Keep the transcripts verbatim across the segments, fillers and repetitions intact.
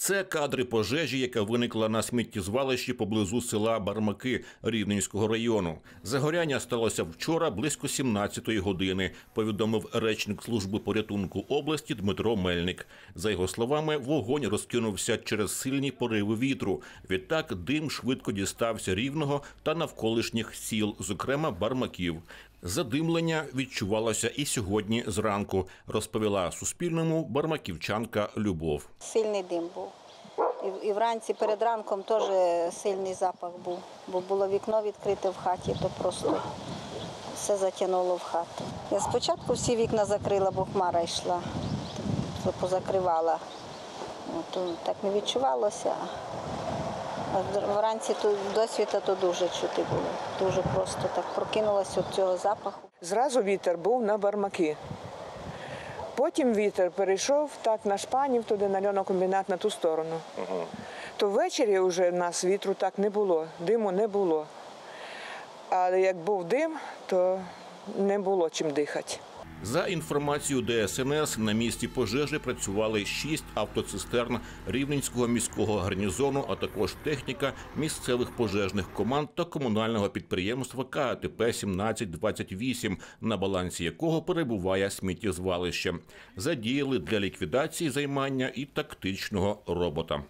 Це кадри пожежі, яка виникла на сміттєзвалищі поблизу села Бармаки Рівненського району. Загоряння сталося вчора близько сімнадцятої години, повідомив речник служби порятунку області Дмитро Мельник. За його словами, вогонь розкинувся через сильні пориви вітру. Відтак дим швидко дістався Рівного та навколишніх сіл, зокрема Бармаків. Задимлення відчувалося і сьогодні зранку, розповіла Суспільному бармаківчанка Любов. Сильний дим був. І, і вранці перед ранком теж сильний запах був, бо було вікно відкрите в хаті, то просто все затягнуло в хату. Я спочатку всі вікна закрила, бо хмара йшла, то позакривала. То так не відчувалося. А вранці до світа то дуже чути було. Дуже просто так прокинулася від цього запаху. Зразу вітер був на Бармаки. Потім вітер перейшов так на Шпанів, туди на льонокомбінат, на ту сторону. Угу. То ввечері вже в нас вітру так не було, диму не було. Але як був дим, то не було чим дихати. За інформацією Де Ес Ен Ес, на місці пожежі працювали шість автоцистерн Рівненського міського гарнізону, а також техніка місцевих пожежних команд та комунального підприємства Ка А Те Пе сімнадцять двадцять вісім, на балансі якого перебуває сміттєзвалище. Задіяли для ліквідації займання і тактичного робота.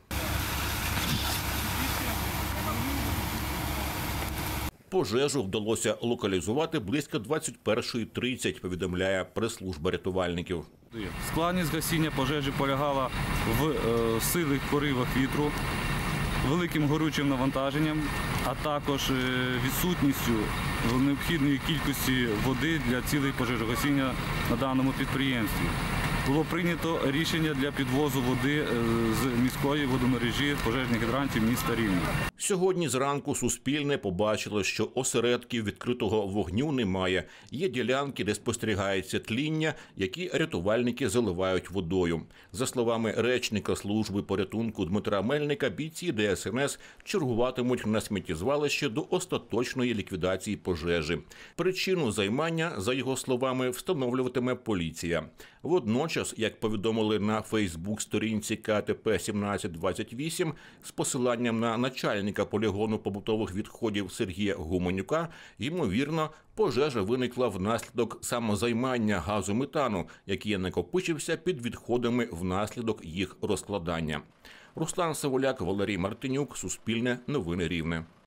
Пожежу вдалося локалізувати близько двадцять першої тридцять, повідомляє прес-служба рятувальників. Складність гасіння пожежі полягала в е, сильних поривах вітру, великим горючим навантаженням, а також е, відсутністю необхідної кількості води для цілей пожежогасіння на даному підприємстві. Було прийнято рішення для підвозу води з міської водомережі пожежних гідрантів міста Рівне. Сьогодні зранку Суспільне побачило, що осередків відкритого вогню немає. Є ділянки, де спостерігається тління, які рятувальники заливають водою. За словами речника служби порятунку Дмитра Мельника, бійці Де Ес Ен Ес чергуватимуть на сміттєзвалищі до остаточної ліквідації пожежі. Причину займання, за його словами, встановлюватиме поліція. Водночас, як повідомили на Фейсбук-сторінці Ка А Те Пе сімнадцять двадцять вісім, з посиланням на начальника полігону побутових відходів Сергія Гуменюка, ймовірно, пожежа виникла внаслідок самозаймання газу метану, який накопичився під відходами внаслідок їх розкладання. Руслан Савуляк, Валерій Мартинюк, Суспільне, Новини Рівне.